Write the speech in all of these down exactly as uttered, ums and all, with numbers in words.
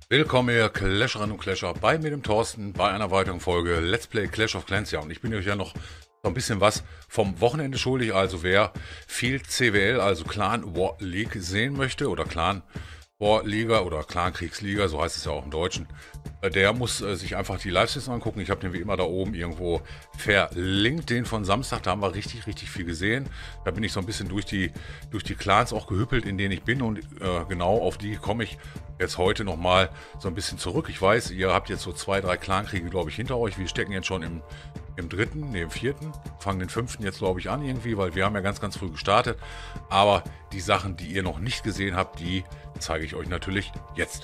Willkommen ihr Clasherinnen und Clasher bei mir, dem Thorsten, bei einer weiteren Folge Let's Play Clash of Clans. Ja, und ich bin euch ja noch so ein bisschen was vom Wochenende schuldig. Also wer viel C W L, also Clan War League sehen möchte oder Clan War Liga oder Clan Kriegsliga, so heißt es ja auch im Deutschen, äh, der muss äh, sich einfach die Livestreams angucken. Ich habe den wie immer da oben irgendwo verlinkt, den von Samstag, da haben wir richtig, richtig viel gesehen. Da bin ich so ein bisschen durch die, durch die Clans auch gehüppelt, in denen ich bin, und äh, genau auf die komme ich jetzt heute nochmal so ein bisschen zurück. Ich weiß, ihr habt jetzt so zwei, drei Clankriege, glaube ich, hinter euch. Wir stecken jetzt schon im, im dritten, ne, im vierten, fangen den fünften jetzt, glaube ich, an irgendwie, weil wir haben ja ganz, ganz früh gestartet. Aber die Sachen, die ihr noch nicht gesehen habt, die zeige ich euch natürlich jetzt.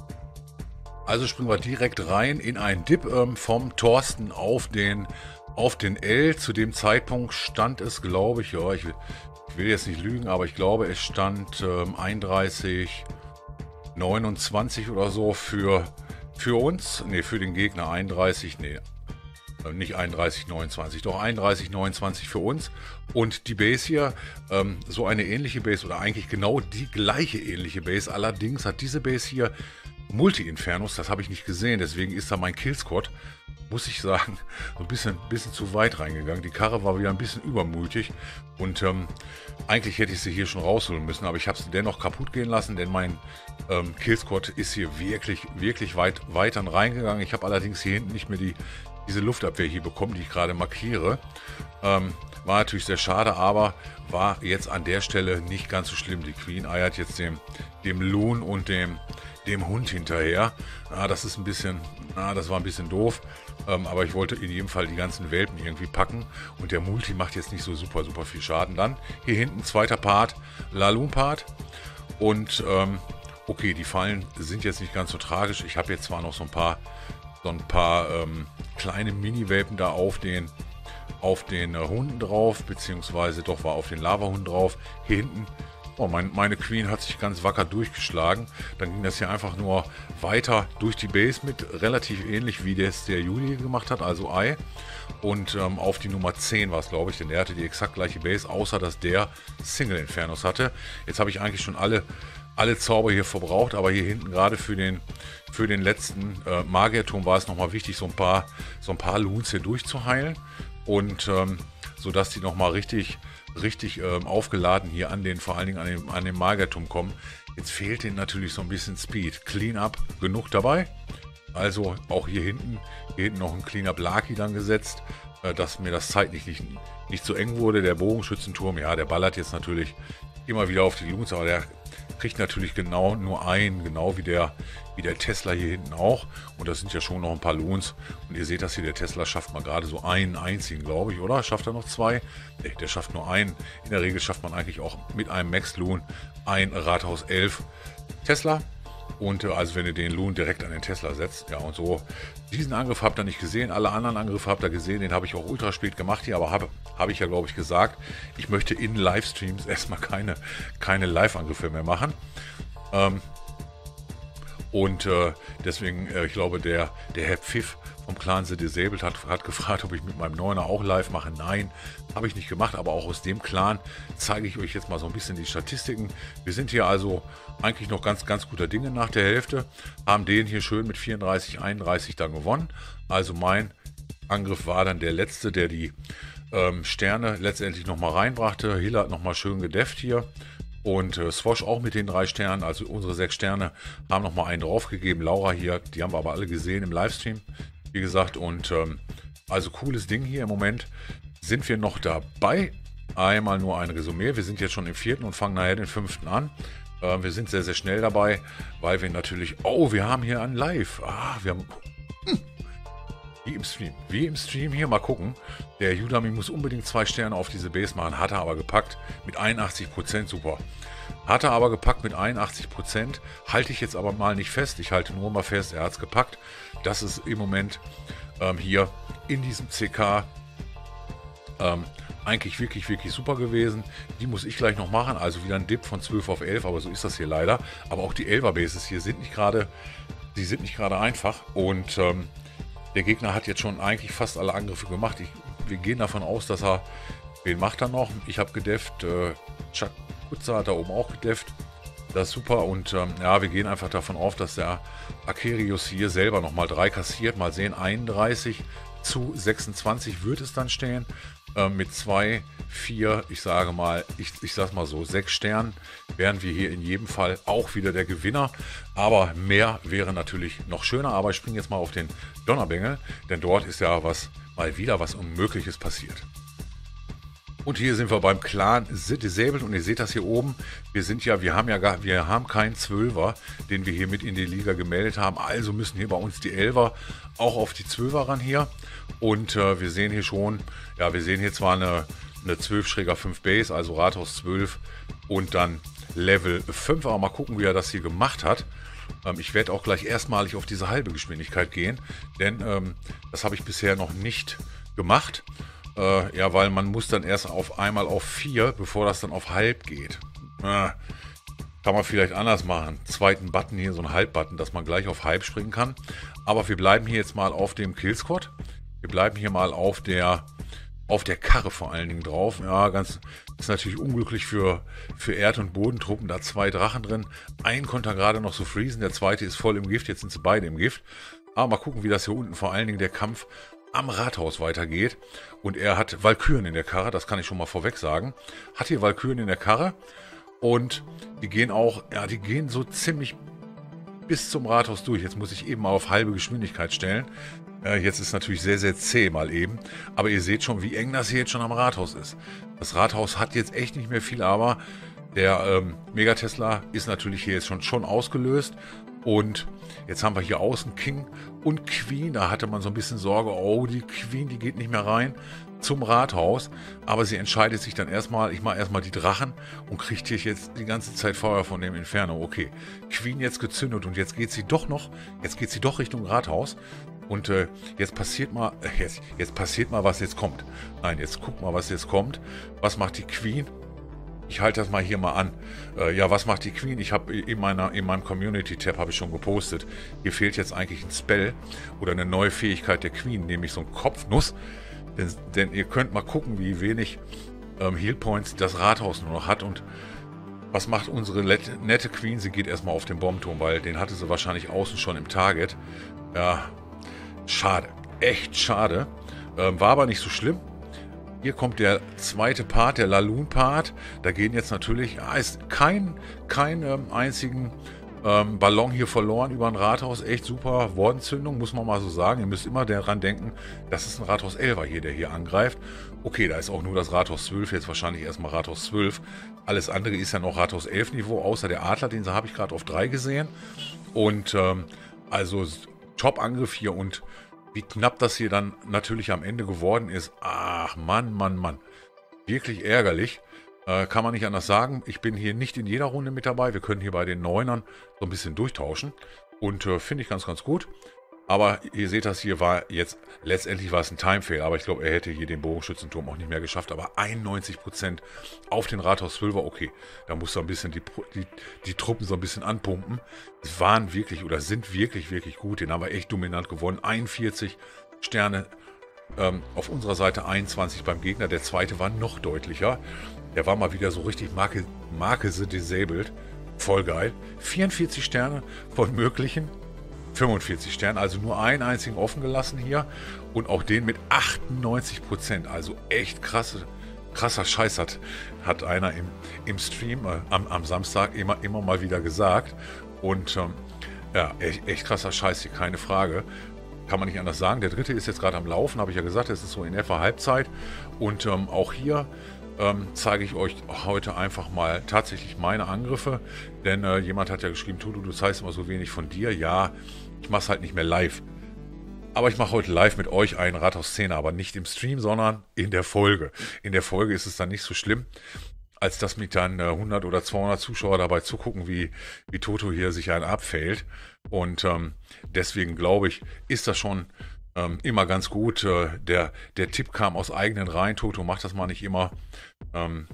Also springen wir direkt rein in einen Dip ähm, vom Thorsten auf den, auf den L. Zu dem Zeitpunkt stand es, glaube ich, ja, ich will, ich will jetzt nicht lügen, aber ich glaube, es stand ähm, einunddreißig neunundzwanzig oder so für, für uns, ne, für den Gegner. einunddreißig, ne, nicht einunddreißig neunundzwanzig, doch einunddreißig neunundzwanzig für uns. Und die Base hier, ähm, so eine ähnliche Base, oder eigentlich genau die gleiche ähnliche Base. Allerdings hat diese Base hier Multi-Infernos, das habe ich nicht gesehen, deswegen ist da mein Killsquad, muss ich sagen, so ein bisschen, bisschen zu weit reingegangen. Die Karre war wieder ein bisschen übermütig und ähm, eigentlich hätte ich sie hier schon rausholen müssen, aber ich habe sie dennoch kaputt gehen lassen, denn mein ähm, Killsquad ist hier wirklich, wirklich weit, weit dann reingegangen. Ich habe allerdings hier hinten nicht mehr die, diese Luftabwehr hier bekommen, die ich gerade markiere. Ähm, war natürlich sehr schade, aber war jetzt an der Stelle nicht ganz so schlimm. Die Queen eiert jetzt dem, dem Loon und dem, dem Hund hinterher. Ah, das ist ein bisschen, ah, das war ein bisschen doof. Ähm, aber ich wollte in jedem Fall die ganzen Welpen irgendwie packen. Und der Multi macht jetzt nicht so super, super viel Schaden. Dann hier hinten zweiter Part, Laloon-Part. Und ähm, okay, die Fallen sind jetzt nicht ganz so tragisch. Ich habe jetzt zwar noch so ein paar, so ein paar ähm, kleine Mini-Welpen da auf den auf den äh, Hunden drauf, beziehungsweise doch war auf den Lava-Hund drauf. Hier hinten, oh, mein, meine Queen hat sich ganz wacker durchgeschlagen. Dann ging das hier einfach nur weiter durch die Base mit, relativ ähnlich wie das der Juli gemacht hat, also Ei. Und ähm, auf die Nummer zehn war es, glaube ich, denn der hatte die exakt gleiche Base, außer dass der Single Infernos hatte. Jetzt habe ich eigentlich schon alle, alle Zauber hier verbraucht, aber hier hinten gerade für den, für den letzten äh, Magierturm war es nochmal wichtig, so ein paar, so ein paar Loons hier durchzuheilen. Und ähm, so dass die nochmal richtig, richtig ähm, aufgeladen hier an den, vor allen Dingen an den, an den Magierturm kommen. Jetzt fehlt ihnen natürlich so ein bisschen Speed. Cleanup genug dabei. Also auch hier hinten, hier hinten noch ein Cleanup Lucky dann gesetzt, äh, dass mir das zeitlich nicht, nicht so eng wurde. Der Bogenschützenturm, ja, der ballert jetzt natürlich immer wieder auf die Loons, aber der kriegt natürlich genau nur einen, genau wie der, wie der Tesla hier hinten auch. Und das sind ja schon noch ein paar Loons. Und ihr seht das hier, der Tesla schafft mal gerade so einen einzigen, glaube ich, oder? Schafft er noch zwei? Nee, der schafft nur einen. In der Regel schafft man eigentlich auch mit einem Max-Loon ein Rathaus elf Tesla. Und äh, also wenn ihr den Loon direkt an den Tesla setzt, ja, und so. Diesen Angriff habt ihr nicht gesehen, alle anderen Angriffe habt ihr gesehen, den habe ich auch ultra spät gemacht hier, aber habe hab ich ja, glaube ich, gesagt, ich möchte in Livestreams erstmal keine, keine Live-Angriffe mehr machen. Ähm, und äh, deswegen, äh, ich glaube, der, der Herr Pfiff vom Clan The Disabled hat, hat gefragt, ob ich mit meinem Neuner auch live mache. Nein, habe ich nicht gemacht, aber auch aus dem Clan zeige ich euch jetzt mal so ein bisschen die Statistiken. Wir sind hier also eigentlich noch ganz, ganz guter Dinge nach der Hälfte, haben den hier schön mit vierunddreißig, einunddreißig dann gewonnen. Also mein Angriff war dann der letzte, der die ähm, Sterne letztendlich nochmal reinbrachte. Hilla hat nochmal schön gedefft hier. Und äh, Swosh auch mit den drei Sternen, also unsere sechs Sterne haben nochmal einen draufgegeben. Laura hier, die haben wir aber alle gesehen im Livestream, wie gesagt. Und ähm, also cooles Ding hier im Moment. Sind wir noch dabei? Einmal nur ein Resümee. Wir sind jetzt schon im vierten und fangen nachher den fünften an. Äh, wir sind sehr, sehr schnell dabei, weil wir natürlich... Oh, wir haben hier ein Live. Ah, wir haben... Hm. Wie im Stream. Wie im Stream hier. Mal gucken. Der Udemy muss unbedingt zwei Sterne auf diese Base machen. Hat er aber gepackt. Mit einundachtzig Prozent. Super. Hat er aber gepackt mit einundachtzig Prozent. Halte ich jetzt aber mal nicht fest. Ich halte nur mal fest, er hat es gepackt. Das ist im Moment ähm, hier in diesem C K ähm, eigentlich wirklich, wirklich super gewesen. Die muss ich gleich noch machen. Also wieder ein Dip von zwölf auf elf. Aber so ist das hier leider. Aber auch die elfer Bases hier sind nicht gerade... Die sind nicht gerade einfach. Und... Ähm, Der Gegner hat jetzt schon eigentlich fast alle Angriffe gemacht. Ich, wir gehen davon aus, dass er... Wen macht er noch? Ich habe gedefft. Äh, Chuck Kutzer hat da oben auch gedefft. Das ist super und ähm, ja, wir gehen einfach davon auf, dass der Akerius hier selber nochmal drei kassiert. Mal sehen, einunddreißig zu sechsundzwanzig wird es dann stehen. Ähm, mit zwei, vier, ich sage mal, ich, ich sage mal so, sechs Sternen wären wir hier in jedem Fall auch wieder der Gewinner. Aber mehr wäre natürlich noch schöner. Aber ich springe jetzt mal auf den Donnerbengel, denn dort ist ja was mal wieder was Unmögliches passiert. Und hier sind wir beim Clan The Disabled und ihr seht das hier oben. Wir sind ja, wir haben ja gar, wir haben keinen Zwölfer, den wir hier mit in die Liga gemeldet haben. Also müssen hier bei uns die Elfer auch auf die Zwölfer ran hier. Und äh, wir sehen hier schon, ja, wir sehen hier zwar eine, eine zwölf Schräger fünf Base, also Rathaus zwölf und dann Level fünf. Aber mal gucken, wie er das hier gemacht hat. Ähm, ich werde auch gleich erstmalig auf diese halbe Geschwindigkeit gehen, denn ähm, das habe ich bisher noch nicht gemacht. Äh, ja, weil man muss dann erst auf einmal auf vier, bevor das dann auf halb geht. Äh, kann man vielleicht anders machen. Zweiten Button hier, so ein Halb-Button, dass man gleich auf halb springen kann. Aber wir bleiben hier jetzt mal auf dem Killsquad. Wir bleiben hier mal auf der auf der Karre vor allen Dingen drauf. Ja, ganz ist natürlich unglücklich für, für Erd- und Bodentruppen. Da zwei Drachen drin. Ein konnte er gerade noch so freezen, der zweite ist voll im Gift. Jetzt sind sie beide im Gift. Aber mal gucken, wie das hier unten vor allen Dingen der Kampf am Rathaus weitergeht. Und er hat Walküren in der Karre, das kann ich schon mal vorweg sagen. Hat hier Walküren in der Karre und die gehen auch, ja, die gehen so ziemlich bis zum Rathaus durch. Jetzt muss ich eben mal auf halbe Geschwindigkeit stellen. Äh, jetzt ist natürlich sehr, sehr zäh mal eben. Aber ihr seht schon, wie eng das hier jetzt schon am Rathaus ist. Das Rathaus hat jetzt echt nicht mehr viel, aber der ähm, Megatesla ist natürlich hier jetzt schon, schon ausgelöst. Und jetzt haben wir hier außen King und Queen. Da hatte man so ein bisschen Sorge, oh, die Queen, die geht nicht mehr rein zum Rathaus. Aber sie entscheidet sich dann erstmal, ich mache erstmal die Drachen und kriegt hier jetzt die ganze Zeit Feuer von dem Inferno. Okay, Queen jetzt gezündet und jetzt geht sie doch noch, jetzt geht sie doch Richtung Rathaus. Und äh, jetzt passiert mal, äh, jetzt, jetzt passiert mal, was jetzt kommt. Nein, jetzt guck mal, was jetzt kommt. Was macht die Queen? Ich halte das mal hier mal an. Äh, ja, was macht die Queen? Ich habe in, meiner, in meinem Community-Tab habe ich schon gepostet. Hier fehlt jetzt eigentlich ein Spell oder eine neue Fähigkeit der Queen, nämlich so ein Kopfnuss. Denn, denn ihr könnt mal gucken, wie wenig ähm, Healpoints das Rathaus nur noch hat. Und was macht unsere nette Queen? Sie geht erstmal auf den Bombturm, weil den hatte sie wahrscheinlich außen schon im Target. Ja, schade. Echt schade. Ähm, war aber nicht so schlimm. Hier kommt der zweite Part, der Laloon-Part. Da gehen jetzt natürlich, ja, ist kein, kein ähm, einzigen ähm, Ballon hier verloren über ein Rathaus. Echt super Wardenzündung, muss man mal so sagen. Ihr müsst immer daran denken, das ist ein Rathaus Elfer hier, der hier angreift. Okay, da ist auch nur das Rathaus zwölf, jetzt wahrscheinlich erstmal Rathaus zwölf. Alles andere ist ja noch Rathaus elf Niveau, außer der Adler, den habe ich gerade auf drei gesehen. Und ähm, also Top-Angriff hier und wie knapp das hier dann natürlich am Ende geworden ist. Ach, Mann, Mann, Mann. Wirklich ärgerlich. Äh, kann man nicht anders sagen. Ich bin hier nicht in jeder Runde mit dabei. Wir können hier bei den Neunern so ein bisschen durchtauschen. Und äh, finde ich ganz, ganz gut. Aber ihr seht das hier war jetzt, letztendlich war es ein Time-Fail. Aber ich glaube, er hätte hier den Bogenschützenturm auch nicht mehr geschafft. Aber einundneunzig Prozent auf den Rathaus zwölfer, okay. Da muss so ein bisschen die, die, die Truppen so ein bisschen anpumpen. Es waren wirklich oder sind wirklich, wirklich gut. Den haben wir echt dominant gewonnen. einundvierzig Sterne ähm, auf unserer Seite, einundzwanzig beim Gegner. Der zweite war noch deutlicher. Der war mal wieder so richtig Marke, Marke The Disabled. Voll geil. vierundvierzig Sterne von möglichen. fünfundvierzig Sterne, also nur einen einzigen offen gelassen hier. Und auch den mit achtundneunzig Prozent. Also echt krasse, krasser Scheiß hat, hat einer im, im Stream äh, am, am Samstag immer, immer mal wieder gesagt. Und ähm, ja, echt, echt krasser Scheiß hier, keine Frage. Kann man nicht anders sagen. Der dritte ist jetzt gerade am Laufen, habe ich ja gesagt. Das ist so in etwa Halbzeit. Und ähm, auch hier ähm, zeige ich euch heute einfach mal tatsächlich meine Angriffe. Denn äh, jemand hat ja geschrieben, Tutu, du zeigst immer so wenig von dir. Ja, ich mache es halt nicht mehr live. Aber ich mache heute live mit euch einen Rathaus-Szene, aber nicht im Stream, sondern in der Folge. In der Folge ist es dann nicht so schlimm, als dass mich dann äh, hundert oder zweihundert Zuschauer dabei zugucken, wie, wie Toto hier sich einen abfällt. Und ähm, deswegen glaube ich, ist das schon ähm, immer ganz gut. Äh, der, der Tipp kam aus eigenen Reihen. Toto macht das mal nicht immer. Ähm,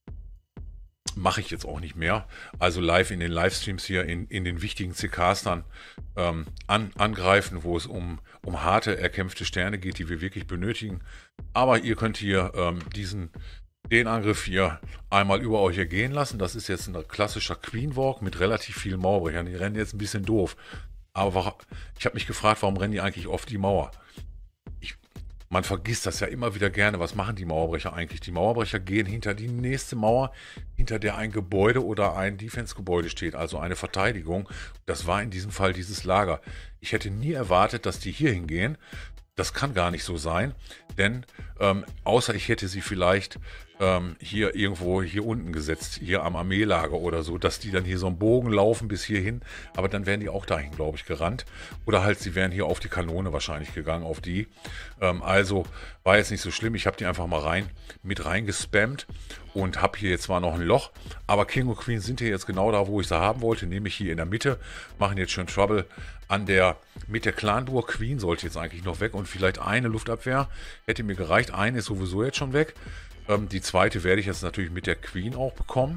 Mache ich jetzt auch nicht mehr. Also live in den Livestreams hier, in, in den wichtigen C Ks dann ähm, an, angreifen, wo es um, um harte, erkämpfte Sterne geht, die wir wirklich benötigen. Aber ihr könnt hier ähm, diesen, den Angriff hier einmal über euch ergehen lassen. Das ist jetzt ein klassischer Queen Walk mit relativ vielen Mauerbrechern. Die rennen jetzt ein bisschen doof. Aber ich habe mich gefragt, warum rennen die eigentlich auf die Mauer? Ich, man vergisst das ja immer wieder gerne. Was machen die Mauerbrecher eigentlich? Die Mauerbrecher gehen hinter die nächste Mauer, hinter der ein Gebäude oder ein Defense-Gebäude steht, also eine Verteidigung. Das war in diesem Fall dieses Lager. Ich hätte nie erwartet, dass die hier hingehen. Das kann gar nicht so sein, denn ähm, außer ich hätte sie vielleicht ähm, hier irgendwo hier unten gesetzt, hier am Armeelager oder so, dass die dann hier so einen Bogen laufen bis hierhin, aber dann wären die auch dahin, glaube ich, gerannt. Oder halt, sie wären hier auf die Kanone wahrscheinlich gegangen, auf die. Ähm, also war jetzt nicht so schlimm, ich habe die einfach mal rein, mit reingespammt und habe hier jetzt zwar noch ein Loch, aber King und Queen sind hier jetzt genau da, wo ich sie haben wollte, nämlich hier in der Mitte, machen jetzt schön Trouble an der, mit der Clanburg. Queen sollte jetzt eigentlich noch weg und vielleicht eine Luftabwehr hätte mir gereicht. Eine ist sowieso jetzt schon weg. Ähm, die zweite werde ich jetzt natürlich mit der Queen auch bekommen.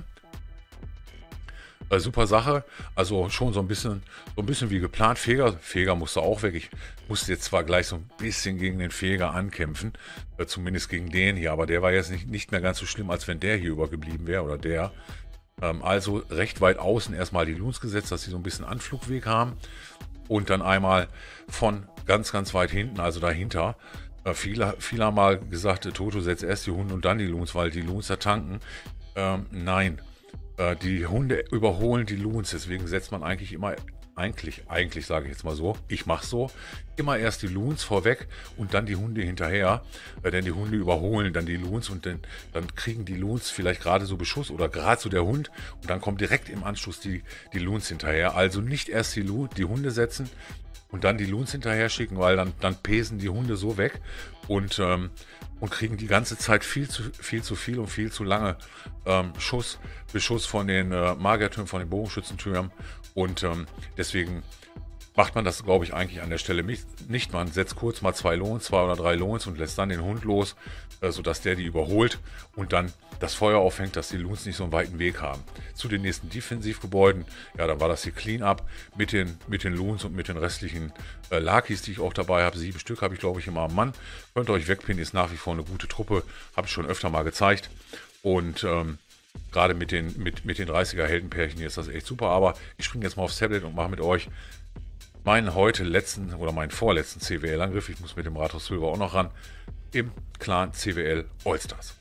Äh, super Sache. Also schon so ein bisschen, so ein bisschen wie geplant. Feger, Feger musste auch weg. Ich musste jetzt zwar gleich so ein bisschen gegen den Feger ankämpfen, äh, zumindest gegen den hier, aber der war jetzt nicht, nicht mehr ganz so schlimm, als wenn der hier übergeblieben wäre oder der. Ähm, also recht weit außen erstmal die Loons gesetzt, dass sie so ein bisschen Anflugweg haben. Und dann einmal von ganz, ganz weit hinten, also dahinter. Äh, viele, viele haben mal gesagt, Toto setzt erst die Hunde und dann die Loons, weil die Loons da tanken. Ähm, nein, äh, die Hunde überholen die Loons, deswegen setzt man eigentlich immer, eigentlich, eigentlich sage ich jetzt mal so, ich mache so, immer erst die Loons vorweg und dann die Hunde hinterher, äh, denn die Hunde überholen dann die Loons und dann, dann kriegen die Loons vielleicht gerade so Beschuss oder gerade so der Hund und dann kommt direkt im Anschluss die, die Loons hinterher. Also nicht erst die, Lu die Hunde setzen und dann die Loons hinterher schicken, weil dann, dann pesen die Hunde so weg und, ähm, und kriegen die ganze Zeit viel zu viel, zu viel und viel zu lange ähm, Schuss, Beschuss von den äh, Magiertürmen, von den Bogenschützentürmen und ähm, deswegen macht man das, glaube ich, eigentlich an der Stelle nicht. Man setzt kurz mal zwei Lohns, zwei oder drei Lohns und lässt dann den Hund los, äh, sodass der die überholt und dann das Feuer auffängt, dass die Loons nicht so einen weiten Weg haben. Zu den nächsten Defensivgebäuden, ja, dann war das hier Clean-Up mit den, mit den Loons und mit den restlichen äh, Lakis, die ich auch dabei habe. Sieben Stück habe ich, glaube ich, immer am Mann. Könnt ihr euch wegpinnen, ist nach wie vor eine gute Truppe. Habe ich schon öfter mal gezeigt. Und ähm, gerade mit den, mit, mit den dreißiger Heldenpärchen hier ist das echt super. Aber ich springe jetzt mal aufs Tablet und mache mit euch meinen heute letzten oder meinen vorletzten C W L-Angriff, ich muss mit dem Rathaus Silber auch noch ran, im Clan C W L Allstars.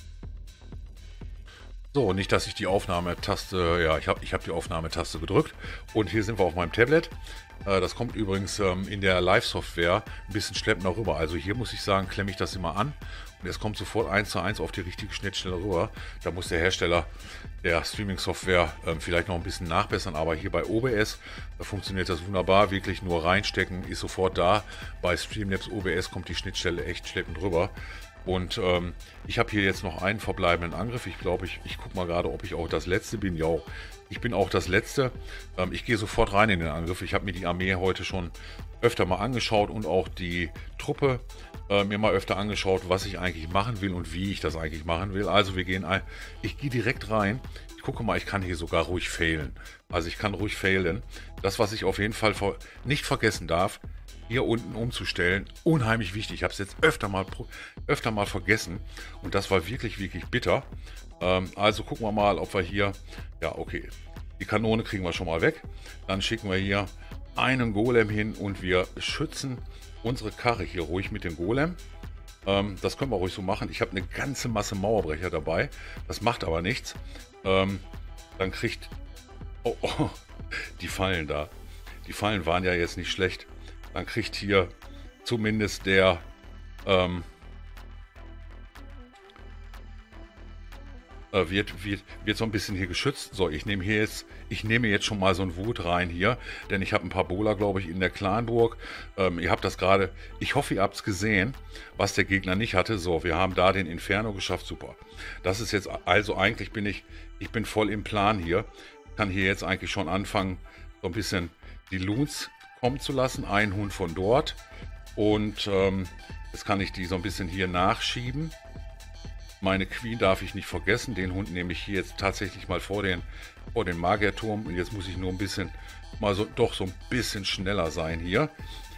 So, nicht, dass ich die Aufnahmetaste, ja, ich habe ich hab die Aufnahmetaste gedrückt und hier sind wir auf meinem Tablet. Äh, das kommt übrigens ähm, in der Live-Software ein bisschen schleppender rüber. Also hier muss ich sagen, klemme ich das immer an und es kommt sofort eins zu eins auf die richtige Schnittstelle rüber. Da muss der Hersteller der Streaming-Software ähm, vielleicht noch ein bisschen nachbessern, aber hier bei O B S da funktioniert das wunderbar. Wirklich nur reinstecken, ist sofort da. Bei Streamlabs O B S kommt die Schnittstelle echt schleppend rüber. Und ähm, ich habe hier jetzt noch einen verbleibenden Angriff. Ich glaube, ich, ich gucke mal gerade, ob ich auch das Letzte bin. Ja, ich bin auch das Letzte. Ähm, ich gehe sofort rein in den Angriff. Ich habe mir die Armee heute schon öfter mal angeschaut und auch die Truppe äh, mir mal öfter angeschaut, was ich eigentlich machen will und wie ich das eigentlich machen will. Also wir gehen ein. Ich gehe direkt rein. Ich gucke mal, ich kann hier sogar ruhig failen. Also ich kann ruhig failen. Das, was ich auf jeden Fall nicht vergessen darf, hier unten umzustellen, unheimlich wichtig. Ich habe es jetzt öfter mal, öfter mal vergessen und das war wirklich, wirklich bitter. Ähm, also gucken wir mal, ob wir hier, ja okay, die Kanone kriegen wir schon mal weg. Dann schicken wir hier einen Golem hin und wir schützen unsere Karre hier ruhig mit dem Golem. Ähm, das können wir ruhig so machen. Ich habe eine ganze Masse Mauerbrecher dabei, das macht aber nichts. Ähm, dann kriegt, oh, oh, die Fallen da. Die Fallen waren ja jetzt nicht schlecht. Dann kriegt hier zumindest der ähm, äh, wird, wird, wird so ein bisschen hier geschützt. So, ich nehme hier jetzt, ich nehme jetzt schon mal so ein Wut rein hier, denn ich habe ein paar Bola, glaube ich, in der Clanburg. Ähm, ihr habt das gerade, ich hoffe, ihr habt es gesehen, was der Gegner nicht hatte. So, wir haben da den Inferno geschafft, super. Das ist jetzt, also eigentlich bin ich, ich bin voll im Plan hier. Ich kann hier jetzt eigentlich schon anfangen, so ein bisschen die Loons kommen zu lassen, ein Hund von dort und ähm, jetzt kann ich die so ein bisschen hier nachschieben. Meine Queen darf ich nicht vergessen, den Hund nehme ich hier jetzt tatsächlich mal vor den, vor den Magierturm und jetzt muss ich nur ein bisschen, mal so, doch so ein bisschen schneller sein hier.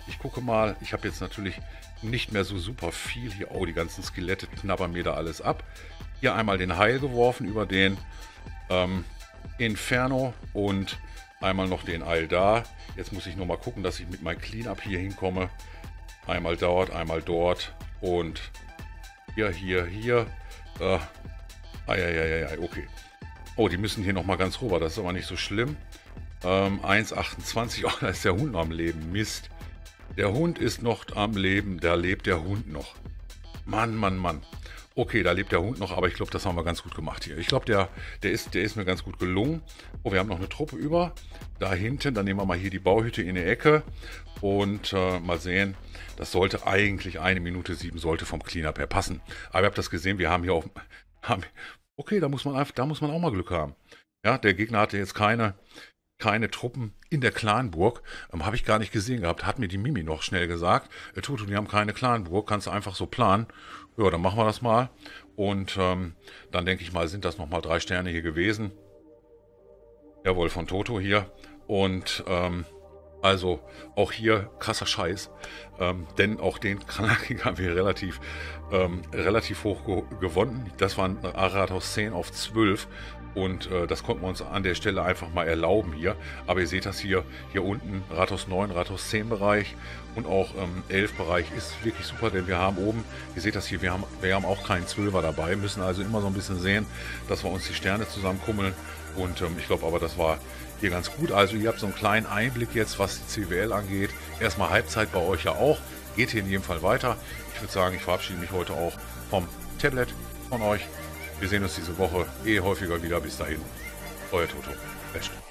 Ich gucke mal, ich habe jetzt natürlich nicht mehr so super viel hier. Oh, die ganzen Skelette knabbern mir da alles ab. Hier einmal den Heil geworfen über den ähm, Inferno und einmal noch den Eil da. Jetzt muss ich nur mal gucken, dass ich mit meinem Cleanup hier hinkomme. Einmal dort, einmal dort und hier, hier, hier. Äh, Eieieiei, okay. Oh, die müssen hier nochmal ganz rüber, das ist aber nicht so schlimm. Ähm, eins Komma achtundzwanzig, oh, da ist der Hund noch am Leben, Mist. Der Hund ist noch am Leben, da lebt der Hund noch. Mann, Mann, Mann. Okay, da lebt der Hund noch, aber ich glaube, das haben wir ganz gut gemacht hier. Ich glaube, der, der, ist, der ist mir ganz gut gelungen. Oh, wir haben noch eine Truppe über. Da hinten, dann nehmen wir mal hier die Bauhütte in die Ecke. Und äh, mal sehen, das sollte eigentlich eine Minute sieben sollte vom Cleanup her passen. Aber ihr habt das gesehen, wir haben hier auch... Haben, okay, da muss man einfach, da muss man auch mal Glück haben. Ja, der Gegner hatte jetzt keine... keine Truppen in der Clanburg. Ähm, Habe ich gar nicht gesehen gehabt. Hat mir die Mimi noch schnell gesagt. Äh, Tutu, die haben keine Clanburg. Kannst du einfach so planen. Ja, dann machen wir das mal. Und ähm, dann denke ich mal, sind das nochmal drei Sterne hier gewesen. Jawohl, von Toto hier. Und ähm, also auch hier krasser Scheiß. Ähm, denn auch den Kanaken haben wir relativ, ähm, relativ hoch ge gewonnen. Das waren Rathaus zehn auf zwölf. Und äh, das konnten wir uns an der Stelle einfach mal erlauben hier. Aber ihr seht das hier, hier unten, Rathaus neun, Rathaus zehn Bereich und auch ähm, elf Bereich ist wirklich super, denn wir haben oben, ihr seht das hier, wir haben, wir haben auch keinen Zwölfer dabei, müssen also immer so ein bisschen sehen, dass wir uns die Sterne zusammenkummeln. Und ähm, ich glaube aber, das war hier ganz gut. Also ihr habt so einen kleinen Einblick jetzt, was die C W L angeht. Erstmal Halbzeit bei euch ja auch. Geht hier in jedem Fall weiter. Ich würde sagen, ich verabschiede mich heute auch vom Tablet von euch. Wir sehen uns diese Woche eh häufiger wieder. Bis dahin, euer Toto. Best.